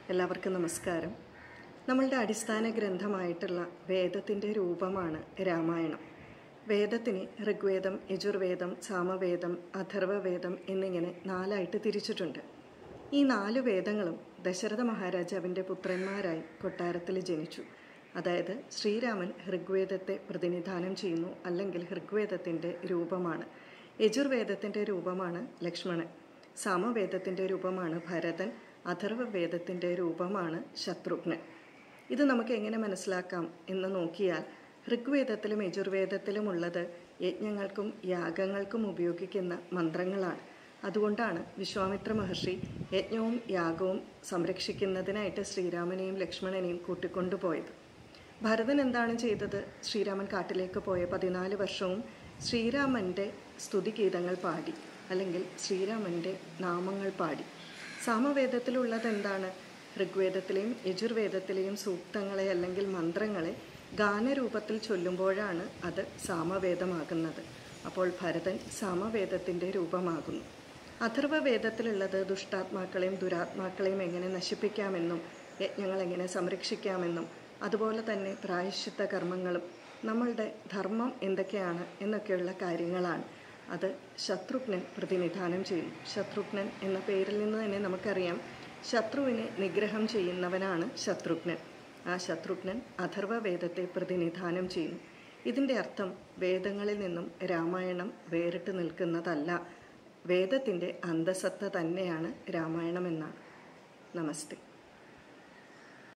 എല്ലാവർക്കും നമസ്കാരം. നമ്മളുടെ അടിസ്ഥാന ഗ്രന്ഥമായിട്ടുള്ള വേദത്തിൻ്റെ രൂപമാണ് രാമായണം. വേദത്തിനെ ഋഗ്വേദം, യജുർവേദം, സാമവേദം, അഥർവവേദം എന്നിങ്ങനെ 4ആയിട്ട് തിരിച്ചിട്ടുണ്ട്. ഈ 4 വേദങ്ങളും ദശരഥ മഹാരാജാവിൻ്റെ പുത്രന്മാരായി കൊട്ടാരത്തിൽ ജനിച്ചു. അതായത് ശ്രീരാമൻ ഋഗ്വേദത്തെ പ്രതിനിധാനം ചെയ്യുന്നു, അല്ലെങ്കിൽ ഋഗ്വേദത്തിൻ്റെ രൂപമാണ്. യജുർവേദത്തിൻ്റെ രൂപമാണ് ലക്ഷ്മണൻ, സാമവേദത്തിൻ്റെ രൂപമാണ് ഭരതൻ, അഥർവവേദത്തിൻ്റെ രൂപമാണ് ശത്രുഘ്നൻ. ഇത് നമുക്ക് എങ്ങനെ മനസ്സിലാക്കാം എന്ന് നോക്കിയാൽ, ഋഗ്വേദത്തിലും യജുർവേദത്തിലുമുള്ളത് യജ്ഞങ്ങൾക്കും യാഗങ്ങൾക്കും ഉപയോഗിക്കുന്ന മന്ത്രങ്ങളാണ്. അതുകൊണ്ടാണ് വിശ്വാമിത്ര മഹർഷി യജ്ഞവും യാഗവും സംരക്ഷിക്കുന്നതിനായിട്ട് ശ്രീരാമനെയും ലക്ഷ്മണനെയും കൂട്ടിക്കൊണ്ടുപോയത്. ഭരതൻ എന്താണ് ചെയ്തത്? ശ്രീരാമൻ കാട്ടിലേക്ക് പോയ 14 വർഷവും ശ്രീരാമൻ്റെ സ്തുതിഗീതങ്ങൾ പാടി, അല്ലെങ്കിൽ ശ്രീരാമൻ്റെ നാമങ്ങൾ പാടി. സാമവേദത്തിലുള്ളത് എന്താണ്? ഋഗ്വേദത്തിലെയും യജുർവേദത്തിലെയും സൂക്തങ്ങളെ അല്ലെങ്കിൽ മന്ത്രങ്ങളെ ഗാനരൂപത്തിൽ ചൊല്ലുമ്പോഴാണ് അത് സാമവേദമാകുന്നത്. അപ്പോൾ ഭരതൻ സാമവേദത്തിൻ്റെ രൂപമാകുന്നു. അഥർവവേദത്തിലുള്ളത് ദുഷ്ടാത്മാക്കളെയും ദുരാത്മാക്കളെയും എങ്ങനെ നശിപ്പിക്കാമെന്നും യജ്ഞങ്ങൾ എങ്ങനെ സംരക്ഷിക്കാമെന്നും അതുപോലെ തന്നെ പ്രായശ്ചിത്ത കർമ്മങ്ങളും നമ്മളുടെ ധർമ്മം എന്തൊക്കെയാണ് എന്നൊക്കെയുള്ള കാര്യങ്ങളാണ്. അത് ശത്രുഘ്നൻ പ്രതിനിധാനം ചെയ്യുന്നു. ശത്രുഘ്നൻ എന്ന പേരിൽ നിന്ന് തന്നെ നമുക്കറിയാം, ശത്രുവിനെ നിഗ്രഹം ചെയ്യുന്നവനാണ് ശത്രുഘ്നൻ. ആ ശത്രുഘ്നൻ അഥർവവേദത്തെ പ്രതിനിധാനം ചെയ്യുന്നു. ഇതിൻ്റെ അർത്ഥം വേദങ്ങളിൽ നിന്നും രാമായണം വേറിട്ട് നിൽക്കുന്നതല്ല, വേദത്തിൻ്റെ അന്തസത്ത തന്നെയാണ് രാമായണം എന്നാണ്. നമസ്തേ.